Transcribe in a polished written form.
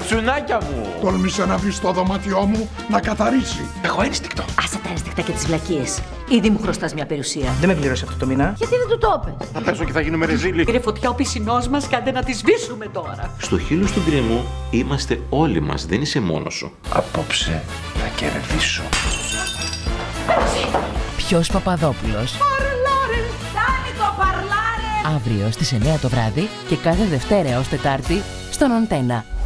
Πουτσουνάκια μου. Τόλμησε να μπει στο δωμάτιό μου να καθαρίσει. Εγώ ένστικτο. Άσε τα ένστικτα και τις βλακίες. Ήδη μου χρωστάς μια περιουσία. Δεν με πλήρωσε αυτό το μήνα. Γιατί δεν του το είπες? Θα πέσω και θα γίνουμε ρεζίλοι. Πήρε φωτιά ο πισινός μας, κάντε να τη σβήσουμε τώρα. Στο χείλος του γκρεμού είμαστε όλοι μας, δεν είσαι μόνος σου. Απόψε θα κερδίσω. Ποιος Παπαδόπουλος? Αύριο στις 9 το βράδυ και κάθε Δευτέρα έως Τετάρτη στον Αντένα.